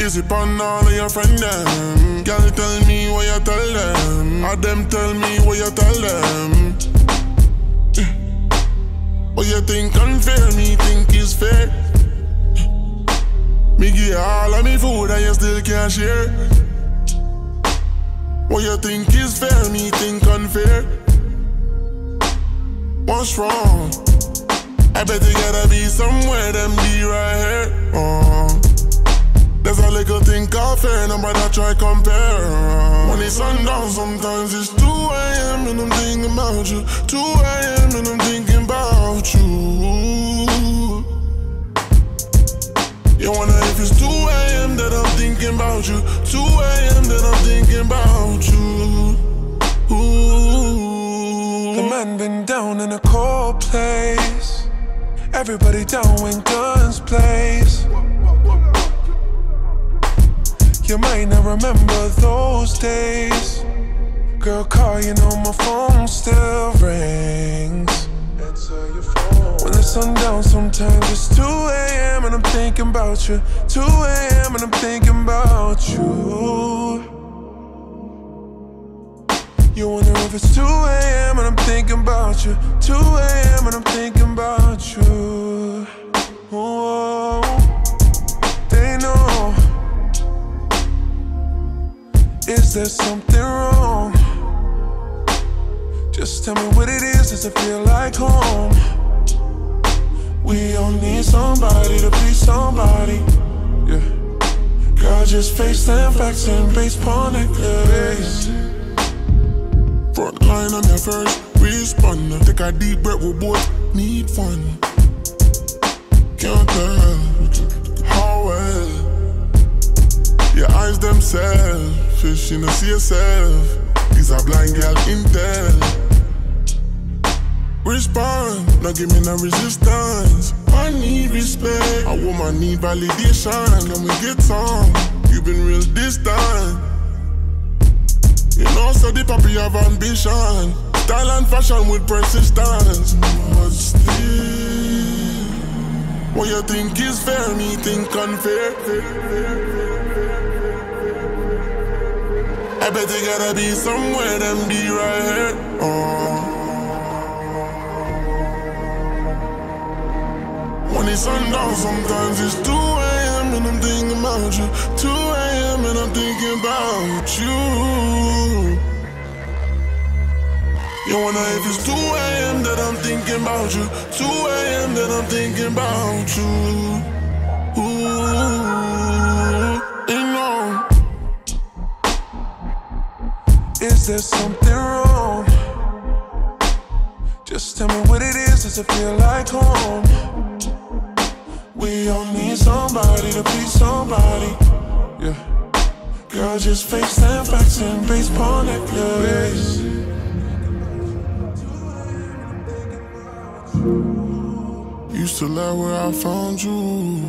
busy pon all of your friends them. Girl tell me what you tell them, or them tell me what you tell them. What you think unfair, me think is fair. Me give you all of me food and you still can't share. What you think is fair, me think unfair. What's wrong? I bet you gotta be somewhere, them be right here. There's a little thing called fair, nobody try compare. When it's sundown, sometimes it's 2 AM and I'm thinking about you. 2 AM and I'm thinking about you. You wonder if it's 2 AM that I'm thinking about you. 2 AM that I'm thinking about you. Ooh. The man been down in a cold place. Everybody down when guns blaze. You might not remember those days. Girl, call, you know my phone still rings. Answer your phone. When the sun down, sometimes it's 2 AM and I'm thinking about you. 2 AM and I'm thinking about you. You wonder if it's 2 AM and I'm thinking about you. 2 AM and I'm thinking about you. Oh, they know. Is there something wrong? Just tell me what it is, does it feel like home? We all need somebody to be somebody, yeah. Girl, just face them facts and base pawn necklace. Front line on your first responder. Take a deep breath, we both need fun. Can't tell how well your eyes themselves, fish you know see yourself. These are blind girl intel. Respond, now give me no resistance. I need respect, a woman need validation. Can we get some? You been real distant. You know, so the puppy have ambition, style and fashion with persistence. But still, what you think is fair, me think unfair. I bet you gotta be somewhere, them be right here. When it's sundown, sometimes it's 2 AM and I'm thinking about you. 2 AM and I'm thinking about you. You wonder if it's 2 AM that I'm thinking about you. 2 AM that I'm thinking about you. Ooh, you know. Is there something wrong? Just tell me what it is, does it feel like home? We all need somebody to be somebody, yeah. Girl, just face them facts and base pawn necklace. Used to lie where I found you.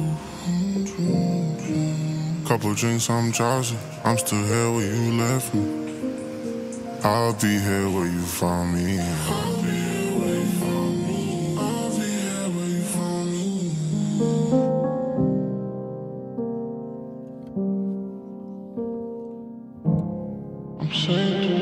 Couple drinks, I'm drowsy. I'm still here where you left me. I'll be here where you found me. I'll be here where you found me. I'll be here where you found me. I'm saying